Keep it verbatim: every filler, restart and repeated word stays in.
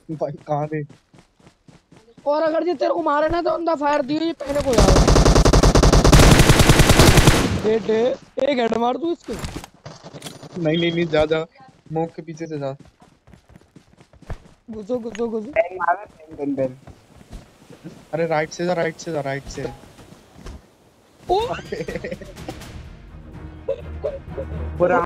भाई कहाँ थे? और अगर ये तेरे को मारे ना तो अंधा फायर दियो ये पहले को जाओ। डेड है। एक हेड मार दूं इसके। नहीं नहीं नहीं, जा जा, स्मोक के पीछे से जा। घुसो घुसो घुसो। टैंक मारा टैंक के अंदर। अरे राइट से जा, राइट से जा, राइट से। ओ पूरा